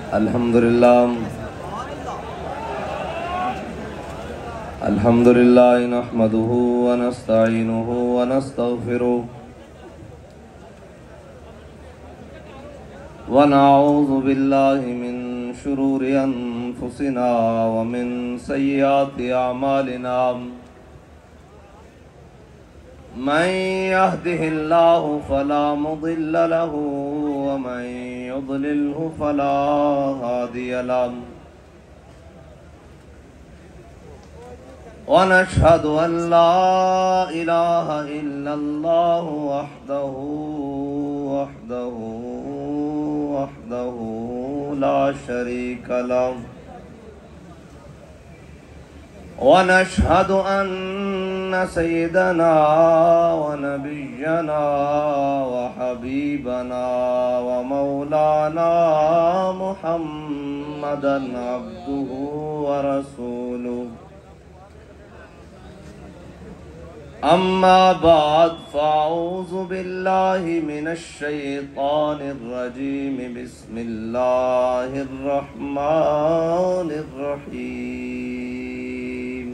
الحمد لله نحمده ونستعينه ونستغفره ونعوذ بالله من شرور أنفسنا ومن سيئات أعمالنا من يهده الله فلا مضل له ومن يضلله فلا هادي له ونشهد أن لا إله إلا الله وحده لا شريك له ونشهد أن سيدنا ونبينا وحبيبنا ومولانا محمدا عبده ورسوله أما بعد فأعوذ بالله من الشيطان الرجيم بسم الله الرحمن الرحيم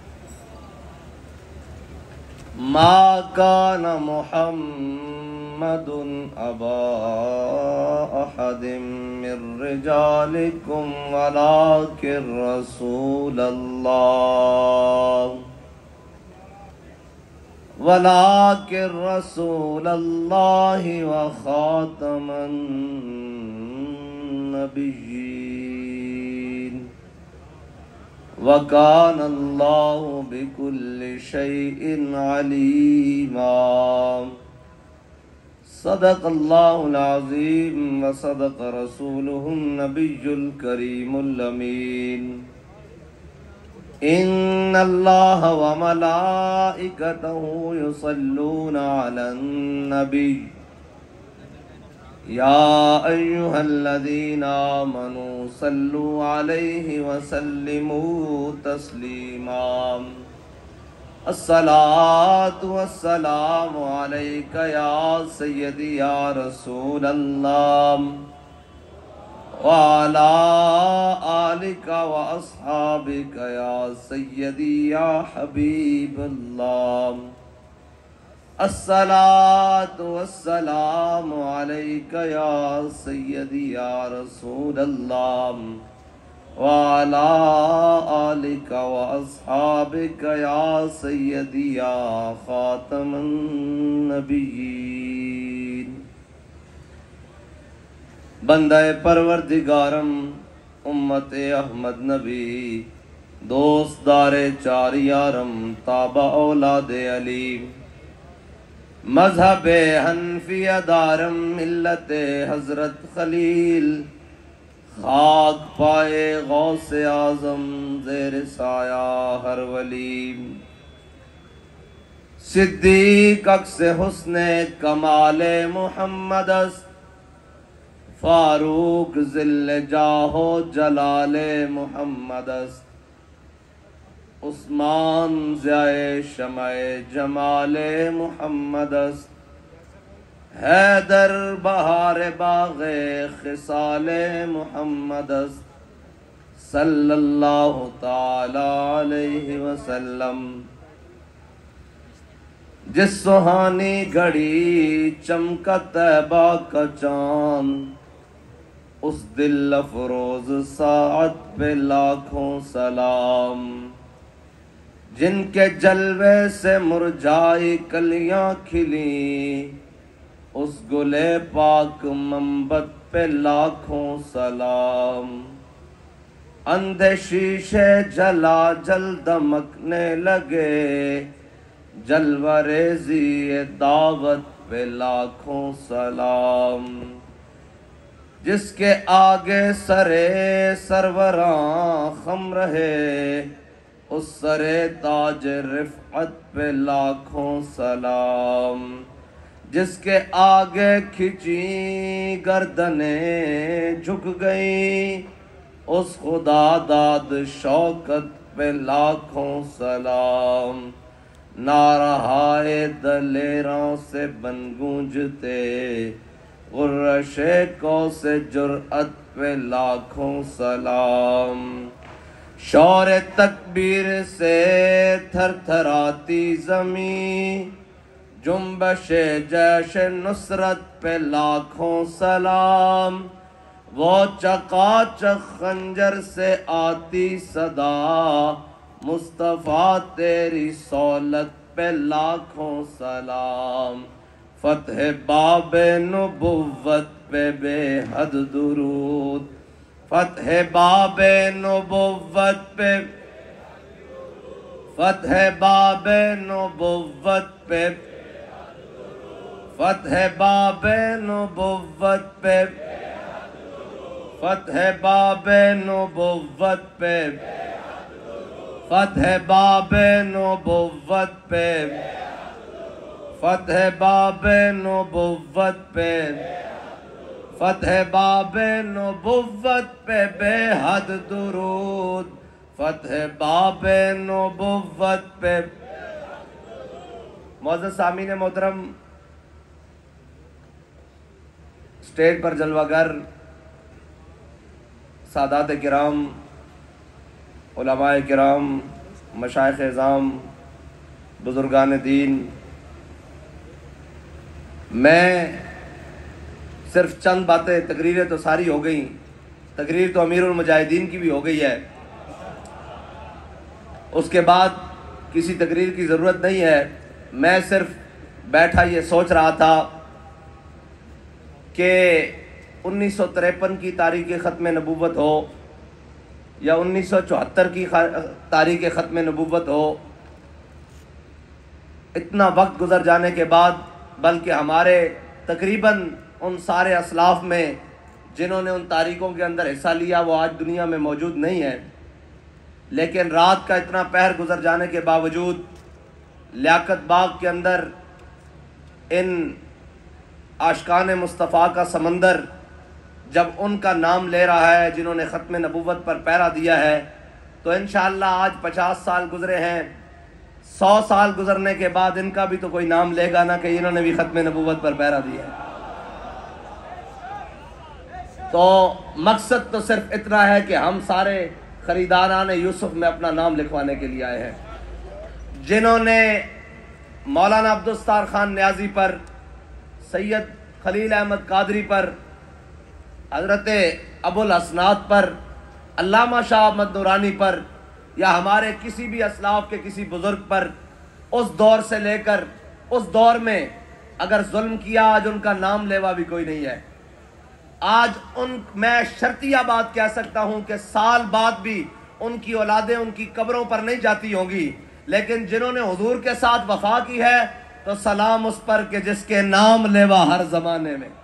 ما كان محمد أبا أحد من رجالكم ولكن رسول الله وخاتم النبيين وكان الله بكل شيء عليما صدق الله العظيم وصدق رسوله النبي الكريم الأمين إن الله وملائكته يصلون على النبي يا أيها الذين آمنوا صلوا عليه وسلموا تسليما الصلاة والسلام عليك يا سيدي يا رسول الله وعلى آلك وأصحابك يا سيدي يا حبيب الله الصلاة والسلام عليك يا سيدي يا رسول الله وعلى آلك وأصحابك يا سيدي يا خاتم النبيين بندہ پروردگارم امت احمد نبی دوست دار چار یارم تابع اولاد علی مذہب حنفیہ دارم ملت حضرت خلیل خاک پائے غوث اعظم زیر سایہ ہر ولی صدیق عکس حسن کمال محمد است فاروق ذل جاہ و جلال محمد است عثمان ضیاء شمع جمال محمد است حیدر بہار باغ خصال محمد است صلی اللہ تعالی علیہ وسلم جس سہانی گھڑی چمکا طیبہ کا چاند اس دل افروز ساعت پہ لاکھوں سلام جن کے جلوے سے مرجائی کلیاں کھلی اس گلے پاک منبت پہ لاکھوں سلام اندھے شیشے جلا جل دمکنے لگے جلوہ ریزی دعوت پہ لاکھوں سلام جس کے آگے سرے سروراں خم رہے اس سرے تاج رفعت پہ لاکھوں سلام جس کے آگے کھچی گردنیں جھک گئیں اس خدا داد شوکت پہ لاکھوں سلام نعرہائے دلیراں سے بن گونجتے غرش کو سے جرأت پہ لاکھوں سلام، شور تکبیر سے تھر تھراتی زمین، جنبش جیش نصرت پہ لاکھوں سلام، وہ چقاچق خنجر سے آتی صدا، مصطفیٰ تیری سہولت پہ لاکھوں سلام، فتح باب نبوت پہ بے حد درود، فتح باب نبوت پہ، فتح باب نبوت پہ، فتح باب نبوت پہ، فتح باب نبوت پہ، فتح باب نبوت پہ، فتح باب نبوت پہ، فتح باب نبوت پہ بے حد درود، فتح باب نبوت پہ۔ معزز سامعین محترم، اسٹیج پر جلوہ گر سادات کرام، علماء کرام، مشائخ اعظام، بزرگان دین، میں صرف چند باتیں، تقریریں تو ساری ہو گئیں، تقریر تو امیر المجاہدین کی بھی ہو گئی ہے، اس کے بعد کسی تقریر کی ضرورت نہیں ہے۔ میں صرف بیٹھا یہ سوچ رہا تھا کہ 1953 کی تاریخ ختم نبوت ہو یا 1974 کی تاریخ ختم نبوت ہو، اتنا وقت گزر جانے کے بعد، بلکہ ہمارے تقریباً ان سارے اسلاف میں جنہوں نے ان تاریخوں کے اندر حصہ لیا وہ آج دنیا میں موجود نہیں ہیں، لیکن رات کا اتنا پہر گزر جانے کے باوجود لیاقت باغ کے اندر ان عاشقان مصطفیٰ کا سمندر جب ان کا نام لے رہا ہے جنہوں نے ختم نبوت پر پہرا دیا ہے، تو انشاءاللہ آج 50 سال گزرے ہیں، 100 سال گزرنے کے بعد ان کا بھی تو کوئی نام لے گا نا کہ انہوں نے بھی ختم نبوت پر پہرا دیا ہے۔ تو مقصد تو صرف اتنا ہے کہ ہم سارے خریداران یوسف میں اپنا نام لکھوانے کے لیے آئے ہیں، جنہوں نے مولانا عبدالستار خان نیازی پر، سید خلیل احمد قادری پر، حضرت ابو الاسناد پر، علامہ شاہ احمد نورانی پر، یا ہمارے کسی بھی اسلاف کے کسی بزرگ پر اس دور سے لے کر اس دور میں اگر ظلم کیا، آج ان کا نام لیوا بھی کوئی نہیں ہے۔ آج میں شرطیہ بات کہہ سکتا ہوں کہ سال بعد بھی ان کی اولادیں ان کی قبروں پر نہیں جاتی ہوں گی، لیکن جنہوں نے حضور کے ساتھ وفا کی ہے تو سلام اس پر کہ جس کے نام لیوا ہر زمانے میں،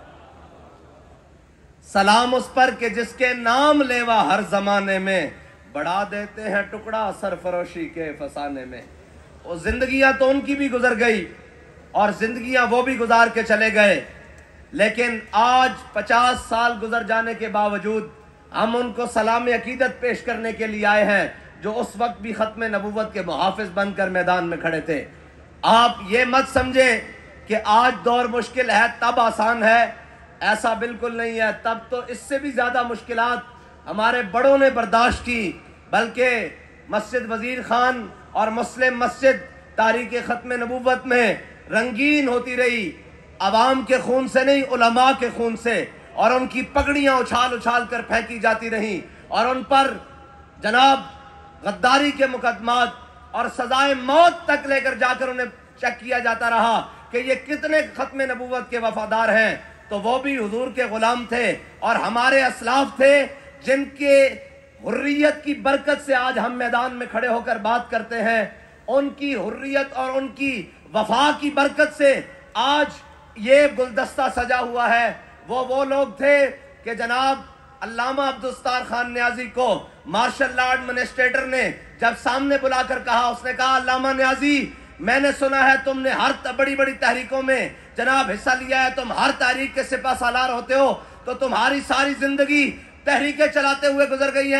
سلام اس پر کہ جس کے نام لیوا ہر زمانے میں، بڑھا دیتے ہیں ٹکڑا سرفروشی کے فسانے میں۔ وہ زندگیاں تو ان کی بھی گزر گئی اور زندگیاں وہ بھی گزار کے چلے گئے، لیکن آج 50 سال گزر جانے کے باوجود ہم ان کو سلام عقیدت پیش کرنے کے لیے آئے ہیں جو اس وقت بھی ختم نبوت کے محافظ بن کر میدان میں کھڑے تھے۔ آپ یہ مت سمجھیں کہ آج دور مشکل ہے تب آسان ہے، ایسا بالکل نہیں ہے۔ تب تو اس سے بھی زیادہ مشکلات ہمارے بڑوں نے برداشت کی، بلکہ مسجد وزیر خان اور مسلم مسجد تاریخ ختم نبوت میں رنگین ہوتی رہی، عوام کے خون سے نہیں، علماء کے خون سے، اور ان کی پگڑیاں اچھال اچھال کر پھینکی جاتی رہیں، اور ان پر جناب غداری کے مقدمات اور سزائے موت تک لے کر جا کر انہیں چیک کیا جاتا رہا کہ یہ کتنے ختم نبوت کے وفادار ہیں۔ تو وہ بھی حضور کے غلام تھے اور ہمارے اسلاف تھے جن کے حریت کی برکت سے آج ہم میدان میں کھڑے ہو کر بات کرتے ہیں۔ ان کی حریت اور ان کی وفا کی برکت سے آج یہ گلدستہ سجا ہوا ہے۔ وہ لوگ تھے کہ جناب علامہ عبدالستار خان نیازی کو مارشل لا ایڈمنسٹریٹر نے جب سامنے بلا کر کہا، اس نے کہا علامہ نیازی، میں نے سنا ہے تم نے ہر بڑی بڑی تحریکوں میں جناب حصہ لیا ہے، تم ہر تحریک کے سپہ سالار ہوتے ہو، تو تمہاری ساری زندگی تحریکیں چلاتے ہوئے گزر گئی ہیں،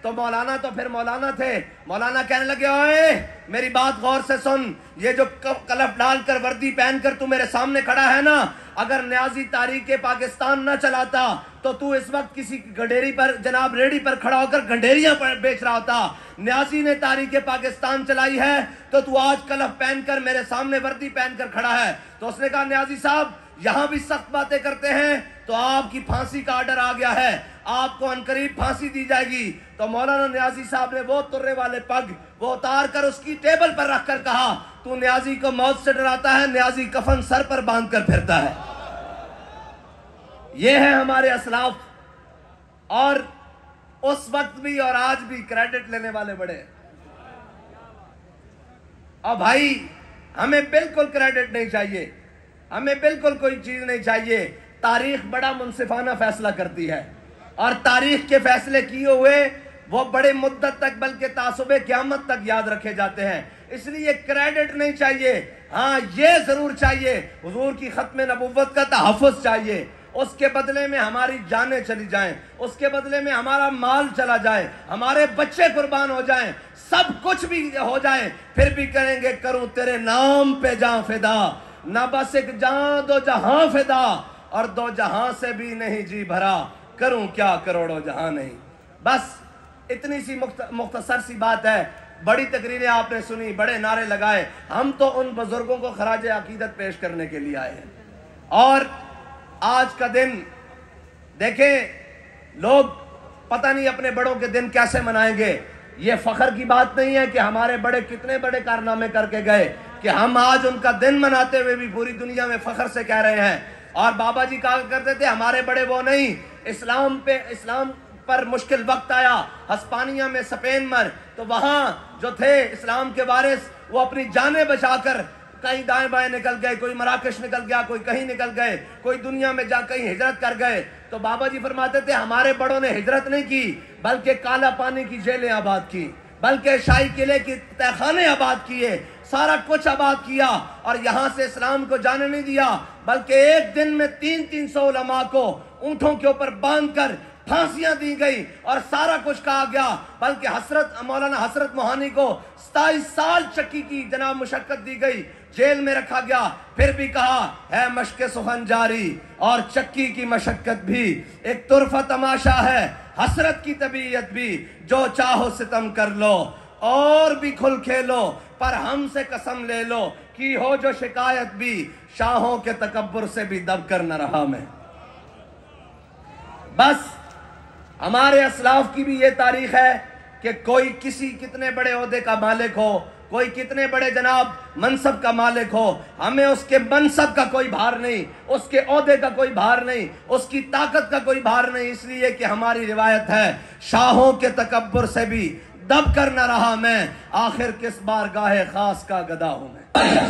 تو مولانا تو پھر مولانا تھے. مولانا کہنے لگے اوئے میری بات غور سے سن, یہ جو کلف ڈال کر وردی پہن کر تو میرے سامنے کھڑا ہے نا, اگر نیازی تاریخ پاکستان نہ چلاتا تو تو اس وقت کسی گڈیری پر جناب ریڑی پر کھڑا ہو کر گنڈیریاں بیچ رہا ہوتا. نیازی نے تاریخ پاکستان چلائی ہے تو تو آج کلف پہن کر میرے سامنے وردی پہن کر کھڑا ہے. تو اس نے کہا نیازی صاحب یہاں بھی سخت باتیں کرتے ہیں تو آپ کی پھانسی کا آرڈر آ گیا ہے, آپ کو عنقریب پھانسی دی جائے گی. تو مولانا نیازی صاحب نے وہ ترے والے پگ وہ اتار کر اس کی ٹیبل پر رکھ کر کہا تو نیازی کو موت سے ڈراتا ہے, نیازی کفن سر پر باندھ کر پھرتا ہے. یہ ہے ہمارے اسلاف, اور اس وقت بھی اور آج بھی کریڈٹ لینے والے بڑے. اور بھائی ہمیں بالکل کریڈٹ نہیں چاہیے, ہمیں بالکل کوئی چیز نہیں چاہیے. تاریخ بڑا منصفانہ فیصلہ کرتی ہے, اور تاریخ کے فیصلے کیے ہوئے وہ بڑے مدت تک بلکہ تعصب قیامت تک یاد رکھے جاتے ہیں. اس لیے کریڈٹ نہیں چاہیے, ہاں یہ ضرور چاہیے حضور کی ختم نبوت کا تحفظ چاہیے. اس کے بدلے میں ہماری جانیں چلی جائیں, اس کے بدلے میں ہمارا مال چلا جائے, ہمارے بچے قربان ہو جائیں, سب کچھ بھی ہو جائے, پھر بھی کہیں گے کروں تیرے نام پہ جاں فدا, نہ بس ایک جان دو جہاں فدا, اور دو جہاں سے بھی نہیں جی بھرا, کروں کیا کروڑوں جہاں نہیں. بس اتنی سی مختصر سی بات ہے. بڑی تقریریں آپ نے سنی, بڑے نعرے لگائے, ہم تو ان بزرگوں کو خراج عقیدت پیش کرنے کے لیے آئے ہیں. اور آج کا دن دیکھیں, لوگ پتہ نہیں اپنے بڑوں کے دن کیسے منائیں گے. یہ فخر کی بات نہیں ہے کہ ہمارے بڑے کتنے بڑے کارنامے کر کے گئے کہ ہم آج ان کا دن مناتے ہوئے بھی پوری دنیا میں فخر سے کہہ رہے ہیں. اور بابا جی کہا کرتے تھے ہمارے بڑے وہ نہیں, اسلام پر مشکل وقت آیا, ہسپانیہ میں سپین مر, تو وہاں جو تھے اسلام کے وارث وہ اپنی جانیں بچا کر کہیں دائیں بائیں نکل گئے, کوئی مراکش نکل گیا, کوئی کہیں نکل گئے, کوئی دنیا میں جا کہیں ہجرت کر گئے. تو بابا جی فرماتے تھے ہمارے بڑوں نے ہجرت نہیں کی بلکہ کالا پانی کی جیلیں آباد کی, بلکہ شاہی قلعے کی تہخانے آباد کیے, سارا کچھ آباد کیا, اور یہاں سے اسلام کو جانے نہیں دیا, بلکہ ایک دن میں 300 علماء کو اونٹوں کے اوپر باندھ کر پھانسیاں دی گئی اور سارا کچھ کہا گیا. بلکہ مولانا حسرت موہانی کو 27 سال چکی کی جناب مشقت دی گئی, جیل میں رکھا گیا, پھر بھی کہا ہے مشق سخن جاری اور چکی کی مشقت بھی, ایک طرفہ تماشا ہے حسرت کی طبیعت بھی, جو چاہو ستم کر لو اور بھی کھل کھیلو, پر ہم سے قسم لے لو کی ہو جو شکایت بھی, شاہوں کے تکبر سے بھی دب کر نہ رہا میں. بس ہمارے اسلاف کی بھی یہ تاریخ ہے کہ کوئی کتنے بڑے عہدے کا مالک ہو, کوئی کتنے بڑے جناب منصب کا مالک ہو, ہمیں اس کے منصب کا کوئی بھار نہیں, اس کے عہدے کا کوئی بھار نہیں, اس کی طاقت کا کوئی بھار نہیں. اس لیے کہ ہماری روایت ہے شاہوں کے تکبر سے بھی دب کر نہ رہا میں, آخر کس بارگاہ خاص کا گدا ہوں میں.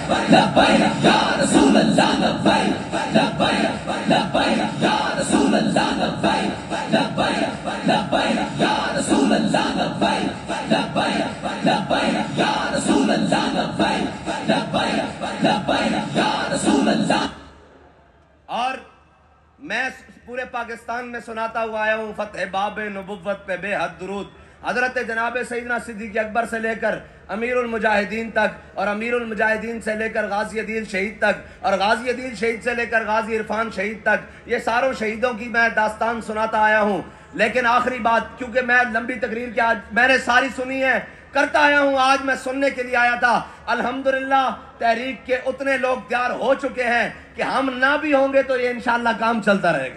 اور میں پورے پاکستان میں سناتا ہوا آیا ہوں فتح باب نبوت پہ بے حد درود. حضرت جناب سیدنا صدیق اکبر سے لے کر امیر المجاہدین تک, اور امیر المجاہدین سے لے کر غازی عدیل شہید تک, اور غازی عدیل شہید سے لے کر غازی عرفان شہید تک, یہ ساروں شہیدوں کی میں داستان سناتا آیا ہوں. لیکن آخری بات, کیونکہ میں لمبی تقریر کی آج میں نے ساری سنی ہے, کرتا آیا ہوں, آج میں سننے کے لیے آیا تھا. الحمدللہ تحریک کے اتنے لوگ تیار ہو چکے ہیں کہ ہم نہ بھی ہوں گے تو یہ انشاءاللہ کام چلتا رہے گا.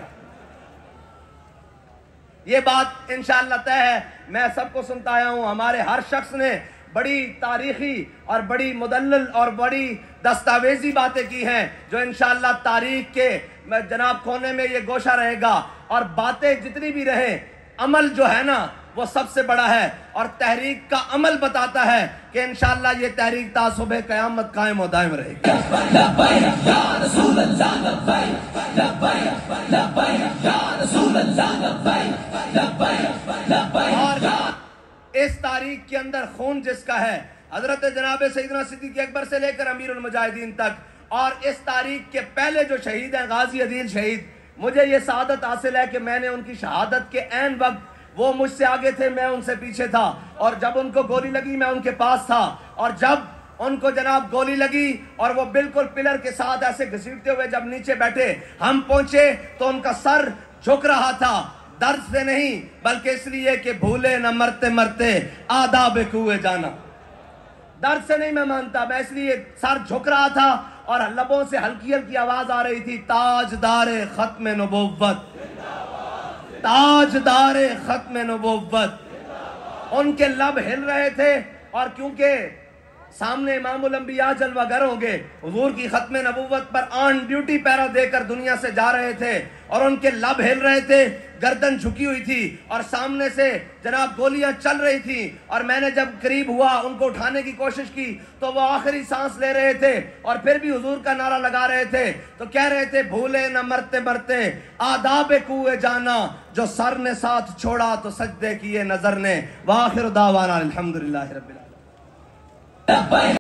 یہ بات انشاءاللہ طے ہے. میں سب کو سنتا آیا ہوں, ہمارے ہر شخص نے بڑی تاریخی اور بڑی مدلل اور بڑی دستاویزی باتیں کی ہیں جو انشاءاللہ تاریخ کے جناب کونے میں یہ گوشہ رہے گا. اور باتیں جتنی بھی رہیں, عمل جو ہے نا وہ سب سے بڑا ہے, اور تحریک کا عمل بتاتا ہے کہ انشاءاللہ یہ تحریک تا صبح قیامت قائم و دائم رہے گی. اور اس تاریخ کے اندر خون جس کا ہے, حضرت جناب سیدنا صدیق اکبر سے لے کر امیر المجاہدین تک, اور اس تاریخ کے پہلے جو شہید ہیں غازی عدیل شہید, مجھے یہ سعادت حاصل ہے کہ میں نے ان کی شہادت کے عین وقت وہ مجھ سے آگے تھے، میں ان سے پیچھے تھا، اور جب ان کو گولی لگی میں ان کے پاس تھا، اور جب ان کو جناب گولی لگی اور وہ بالکل پلر کے ساتھ ایسے گھسیٹتے ہوئے جب نیچے بیٹھے، ہم پہنچے تو ان کا سر جھک رہا تھا، درد سے نہیں بلکہ اس لیے کہ بھولے نہ مرتے مرتے آداب کوئے جانا۔ درد سے نہیں میں مانتا، میں اس لیے سر جھک رہا تھا اور لبوں سے ہلکی ہلکی آواز آ رہی تھی، تاجدار ختم نبوت، تاجدار ختم نبوت۔ ان کے لب ہل رہے تھے، اور کیونکہ سامنے امام الانبیاء جلوہ گر ہوں گے، حضور کی ختم نبوت پر آن ڈیوٹی پیرا دے کر دنیا سے جا رہے تھے، اور ان کے لب ہل رہے تھے، گردن جھکی ہوئی تھی، اور سامنے سے جناب گولیاں چل رہی تھی، اور میں نے جب قریب ہوا ان کو اٹھانے کی کوشش کی تو وہ آخری سانس لے رہے تھے، اور پھر بھی حضور کا نعرہ لگا رہے تھے، تو کہہ رہے تھے بھولے نہ مرتے مرتے آداب کوئے جانا، جو سر نے ساتھ چھوڑا تو سجدے کیے نظر نے، وآخر دعوانا الحمدللہ رب العالمین۔